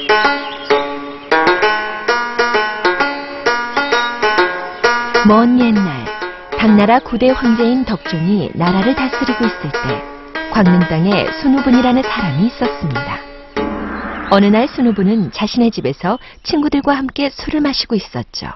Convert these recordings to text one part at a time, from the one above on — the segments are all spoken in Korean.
먼 옛날 당나라 9대 황제인 덕종이 나라를 다스리고 있을 때 광릉땅에 순우분이라는 사람이 있었습니다. 어느 날 순우분은 자신의 집에서 친구들과 함께 술을 마시고 있었죠.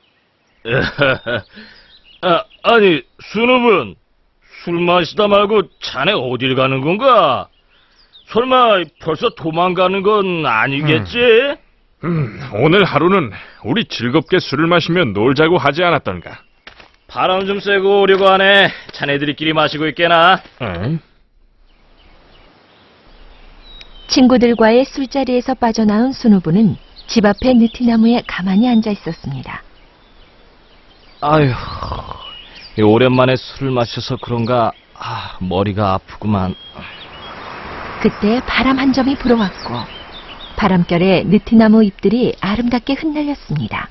아니 순우분, 술 마시다 말고 자네 어딜 가는 건가? 설마 벌써 도망가는 건 아니겠지? 오늘 하루는 우리 즐겁게 술을 마시며 놀자고 하지 않았던가? 바람 좀 쐬고 오려고 하네. 자네들끼리 마시고 있게나. 친구들과의 술자리에서 빠져나온 순우분은 집 앞의 느티나무에 가만히 앉아 있었습니다. 아휴, 오랜만에 술을 마셔서 그런가 머리가 아프구만. 그때 바람 한 점이 불어왔고 바람결에 느티나무 잎들이 아름답게 흩날렸습니다.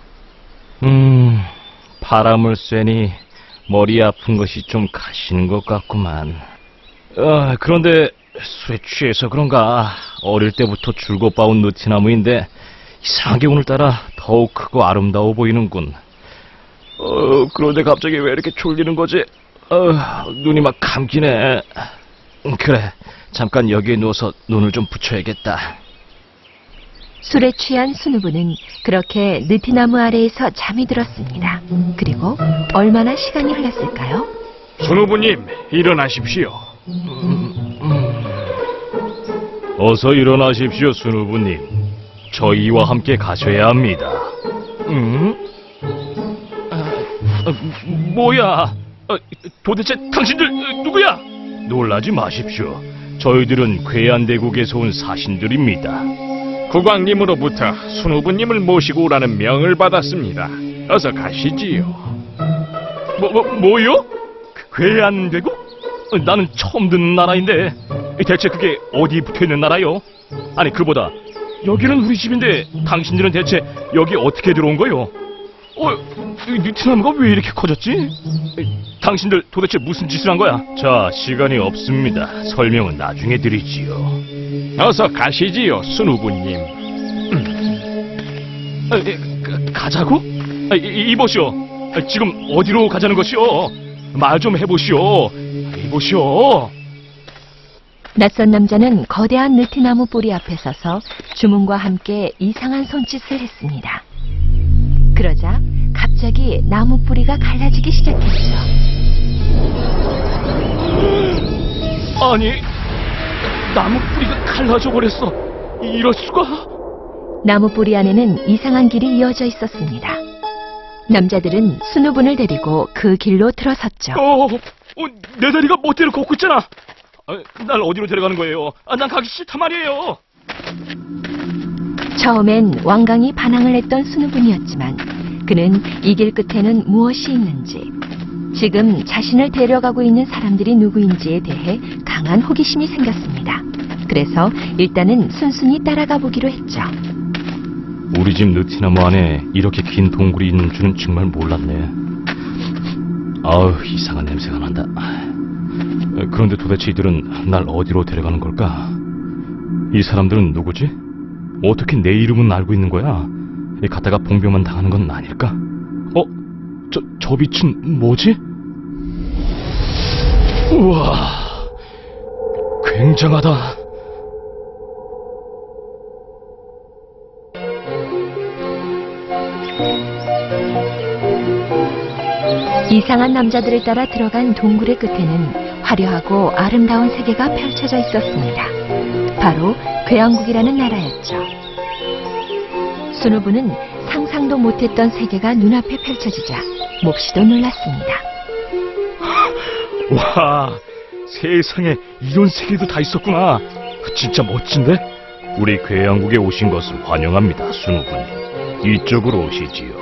바람을 쐬니 머리 아픈 것이 좀 가시는 것 같구만. 그런데 술에 취해서 그런가 어릴 때부터 줄곧 봐온 느티나무인데 이상하게 오늘따라 더욱 크고 아름다워 보이는군. 그런데 갑자기 왜 이렇게 졸리는 거지? 눈이 막 감기네. 그래, 잠깐 여기에 누워서 눈을 좀 붙여야겠다. 술에 취한 순우분은 그렇게 느티나무 아래에서 잠이 들었습니다. 그리고 얼마나 시간이 흘렀을까요? 순우부님, 일어나십시오. 어서 일어나십시오, 순우부님. 저희와 함께 가셔야 합니다. 뭐야? 도대체 당신들 누구야? 놀라지 마십시오. 저희들은 괴한대국에서 온 사신들입니다. 국왕님으로부터 순우부님을 모시고 오라는 명을 받았습니다. 어서 가시지요. 뭐요? 괴한대국? 나는 처음 듣는 나라인데 대체 그게 어디 붙어있는 나라요? 아니 그보다 여기는 우리 집인데 당신들은 대체 여기 어떻게 들어온 거요? 느티나무가 왜 이렇게 커졌지? 당신들 도대체 무슨 짓을 한 거야? 자, 시간이 없습니다. 설명은 나중에 드리지요. 어서 가시지요, 순우부님. 가자고? 이보시오. 지금 어디로 가자는 것이오? 말 좀 해보시오. 이보시오. 낯선 남자는 거대한 느티나무 뿌리 앞에 서서 주문과 함께 이상한 손짓을 했습니다. 그러자 갑자기 나무 뿌리가 갈라지기 시작했죠. 아니, 나무 뿌리가 갈라져 버렸어. 이럴 수가? 나무 뿌리 안에는 이상한 길이 이어져 있었습니다. 남자들은 순우분을 데리고 그 길로 들어섰죠. 내 다리가 멋대로 걷고 있잖아. 날 어디로 데려가는 거예요? 난 가기 싫단 말이에요. 처음엔 완강히 반항을 했던 순우분이었지만 그는 이 길 끝에는 무엇이 있는지, 지금 자신을 데려가고 있는 사람들이 누구인지에 대해 강한 호기심이 생겼습니다. 그래서 일단은 순순히 따라가 보기로 했죠. 우리 집 느티나무 안에 이렇게 긴 동굴이 있는 줄은 정말 몰랐네. 아우, 이상한 냄새가 난다. 그런데 도대체 이들은 날 어디로 데려가는 걸까? 이 사람들은 누구지? 어떻게 내 이름은 알고 있는 거야? 갔다가 봉변만 당하는 건 아닐까? 저 빛은 뭐지? 우와, 굉장하다. 이상한 남자들을 따라 들어간 동굴의 끝에는 화려하고 아름다운 세계가 펼쳐져 있었습니다. 바로 괴왕국이라는 나라였죠. 순우분은 상상도 못했던 세계가 눈앞에 펼쳐지자 몹시도 놀랐습니다. 와, 세상에 이런 세계도 다 있었구나. 진짜 멋진데? 우리 괴왕국에 오신 것을 환영합니다, 순우분님. 이쪽으로 오시지요.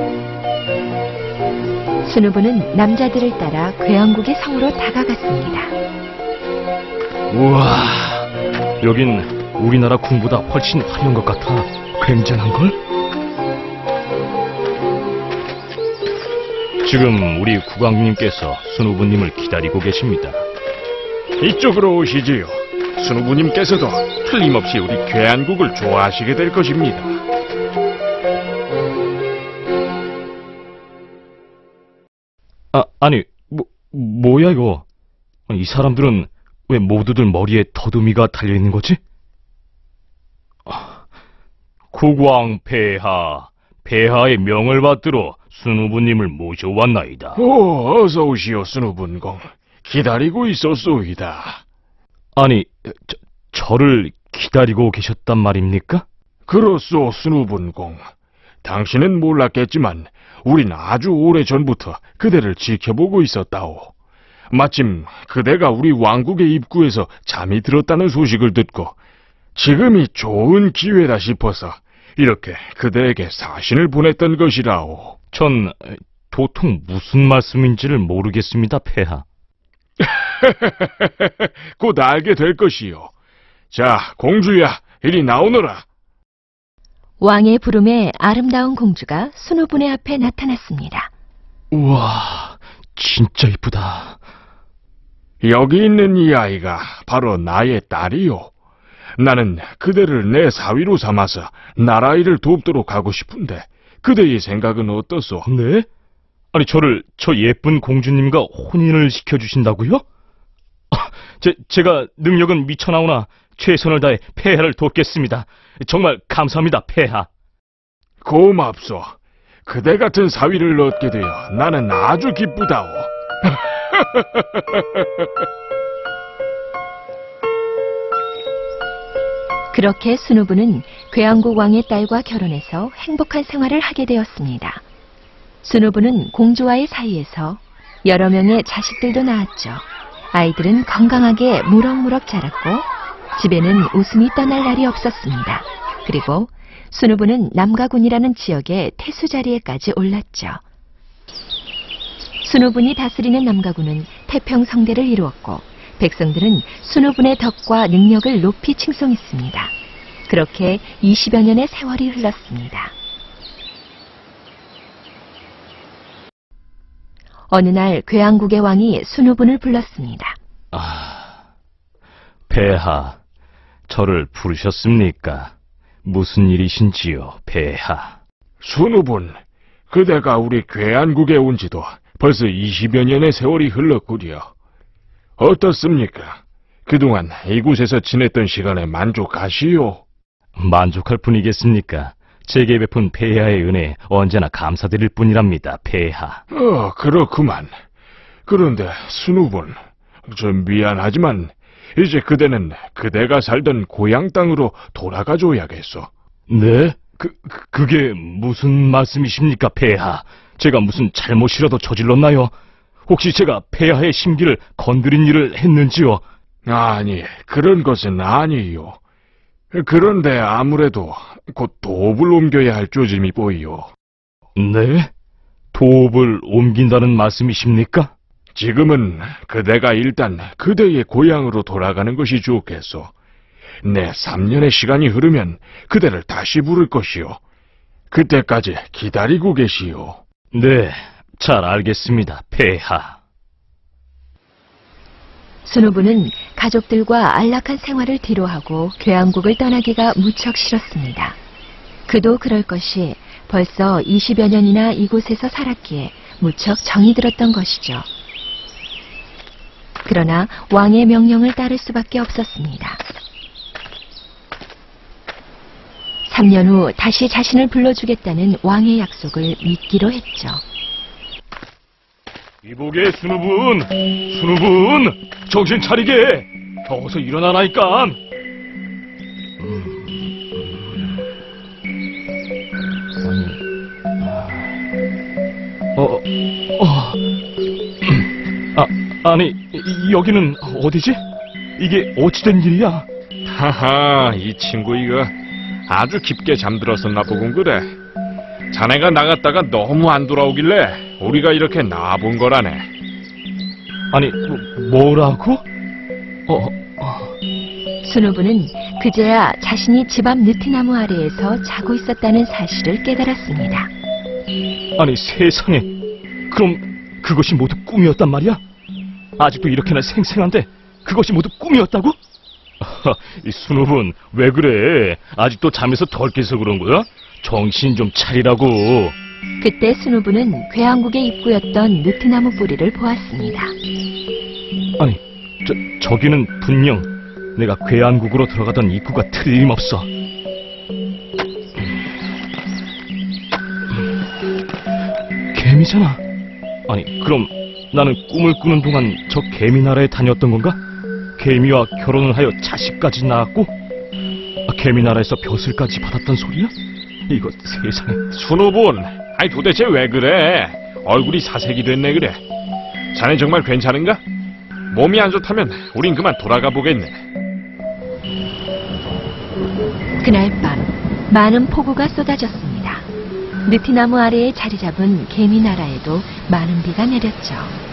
순우분은 남자들을 따라 괴왕국의 성으로 다가갔습니다. 우와, 여긴 우리나라 궁보다 훨씬 화려한 것 같아. 굉장한걸? 지금 우리 국왕님께서 순우분님을 기다리고 계십니다. 이쪽으로 오시지요. 순우부님께서도 틀림없이 우리 괴한국을 좋아하시게 될 것입니다. 아니, 뭐야 이거? 이 사람들은 왜 모두들 머리에 더듬이가 달려있는 거지? 국왕폐하, 폐하의 명을 받들어 순우부님을 모셔왔나이다. 오, 어서 오시오, 순우분공. 기다리고 있었소이다. 아니, 저를 기다리고 계셨단 말입니까? 그렇소, 순우분공. 당신은 몰랐겠지만 우린 아주 오래전부터 그대를 지켜보고 있었다오. 마침 그대가 우리 왕국의 입구에서 잠이 들었다는 소식을 듣고 지금이 좋은 기회다 싶어서 이렇게 그대에게 사신을 보냈던 것이라오. 전 도통 무슨 말씀인지를 모르겠습니다, 폐하. 곧 알게 될 것이요. 자, 공주야, 이리 나오너라. 왕의 부름에 아름다운 공주가 순우분의 앞에 나타났습니다. 우와, 진짜 이쁘다. 여기 있는 이 아이가 바로 나의 딸이요. 나는 그대를 내 사위로 삼아서 나라일을 돕도록 하고 싶은데 그대의 생각은 어떻소? 네? 아니, 저를 저 예쁜 공주님과 혼인을 시켜주신다고요? 제가 능력은 미쳐나오나 최선을 다해 폐하를 돕겠습니다. 정말 감사합니다, 폐하. 고맙소. 그대 같은 사위를 얻게 되어 나는 아주 기쁘다오. 그렇게 순우부는 괴왕국 왕의 딸과 결혼해서 행복한 생활을 하게 되었습니다. 순우부는 공주와의 사이에서 여러 명의 자식들도 낳았죠. 아이들은 건강하게 무럭무럭 자랐고 집에는 웃음이 떠날 날이 없었습니다. 그리고 순우부는 남가군이라는 지역의 태수 자리에까지 올랐죠. 순우분이 다스리는 남가군은 태평성대를 이루었고 백성들은 순우분의 덕과 능력을 높이 칭송했습니다. 그렇게 20여 년의 세월이 흘렀습니다. 어느 날 괴왕국의 왕이 순우분을 불렀습니다. 폐하, 저를 부르셨습니까? 무슨 일이신지요, 폐하? 순우분, 그대가 우리 괴한국에 온 지도 벌써 20여 년의 세월이 흘렀구려. 어떻습니까? 그동안 이곳에서 지냈던 시간에 만족하시오? 만족할 뿐이겠습니까? 제게 베푼 폐하의 은혜에 언제나 감사드릴 뿐이랍니다, 폐하. 그렇구만. 그런데 순우분, 좀 미안하지만 이제 그대는 그대가 살던 고향 땅으로 돌아가줘야겠소. 네? 그게 무슨 말씀이십니까, 폐하? 제가 무슨 잘못이라도 저질렀나요? 혹시 제가 폐하의 심기를 건드린 일을 했는지요? 아니, 그런 것은 아니요. 그런데 아무래도 곧 도읍을 옮겨야 할 조짐이 보이요. 네? 도읍을 옮긴다는 말씀이십니까? 지금은 그대가 일단 그대의 고향으로 돌아가는 것이 좋겠소. 내 3년의 시간이 흐르면 그대를 다시 부를 것이요. 그때까지 기다리고 계시오. 네, 잘 알겠습니다, 폐하. 순우부는 가족들과 안락한 생활을 뒤로하고 괴왕국을 떠나기가 무척 싫었습니다. 그도 그럴 것이 벌써 20여 년이나 이곳에서 살았기에 무척 정이 들었던 것이죠. 그러나 왕의 명령을 따를 수밖에 없었습니다. 3년 후 다시 자신을 불러주겠다는 왕의 약속을 믿기로 했죠. 이보게, 순우분, 정신 차리게. 어서 일어나라니까. 아니, 여기는 어디지? 이게 어찌된 일이야? 하하, 이 친구 이거 아주 깊게 잠들었었나 보군 그래. 자네가 나갔다가 너무 안 돌아오길래 우리가 이렇게 나와본 거라네. 아니, 뭐라고? 순우부는 그제야 자신이 집 앞 느티나무 아래에서 자고 있었다는 사실을 깨달았습니다. 아니, 세상에. 그럼 그것이 모두 꿈이었단 말이야? 아직도 이렇게나 생생한데 그것이 모두 꿈이었다고? 이 순우분, 왜 그래? 아직도 잠에서 덜 깨서 그런 거야? 정신 좀 차리라고. 그때 순우부는 괴왕국의 입구였던 느티나무 뿌리를 보았습니다. 아니, 저기는 분명 내가 괴한국으로 들어가던 입구가 틀림없어. 개미잖아. 아니, 그럼 나는 꿈을 꾸는 동안 저 개미나라에 다녔던 건가? 개미와 결혼을 하여 자식까지 낳았고, 개미나라에서 벼슬까지 받았던 소리야? 이거 세상에. 순우분, 아니 도대체 왜 그래? 얼굴이 사색이 됐네 그래. 자네 정말 괜찮은가? 몸이 안 좋다면 우린 그만 돌아가 보겠네. 그날 밤 많은 폭우가 쏟아졌습니다. 느티나무 아래에 자리 잡은 개미나라에도 많은 비가 내렸죠.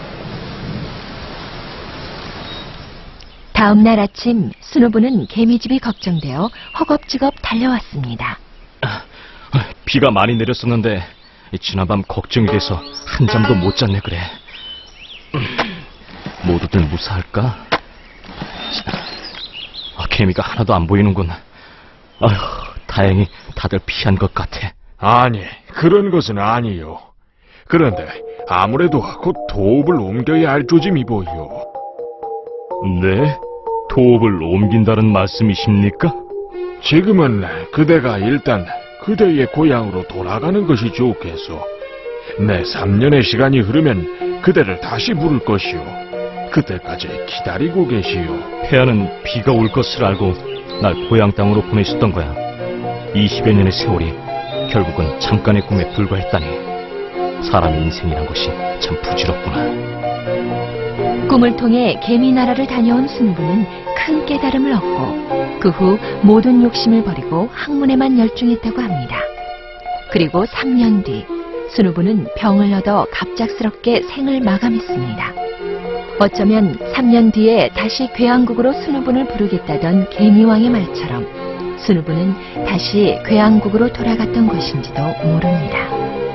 다음 날 아침 순우부는 개미집이 걱정되어 허겁지겁 달려왔습니다. 비가 많이 내렸었는데 지난밤 걱정이 돼서 한잠도 못 잤네 그래. 모두들 무사할까? 개미가 하나도 안 보이는군. 아휴, 다행히 다들 피한 것 같아. 아니, 그런 것은 아니요. 그런데 아무래도 곧 도읍을 옮겨야 할 조짐이 보이요. 네? 도읍을 옮긴다는 말씀이십니까? 지금은 그대가 일단 그대의 고향으로 돌아가는 것이 좋겠소. 내 3년의 시간이 흐르면 그대를 다시 부를 것이오. 그때까지 기다리고 계시오. 폐하는 비가 올 것을 알고 날 고향 땅으로 보내셨던 거야. 20여 년의 세월이 결국은 잠깐의 꿈에 불과했다니. 사람의 인생이란 것이 참 부질없구나. 꿈을 통해 개미나라를 다녀온 순부는 큰 깨달음을 얻고 그 후 모든 욕심을 버리고 학문에만 열중했다고 합니다. 그리고 3년 뒤 순우부는 병을 얻어 갑작스럽게 생을 마감했습니다. 어쩌면 3년 뒤에 다시 괴왕국으로 순우분을 부르겠다던 개미왕의 말처럼 순우부는 다시 괴왕국으로 돌아갔던 것인지도 모릅니다.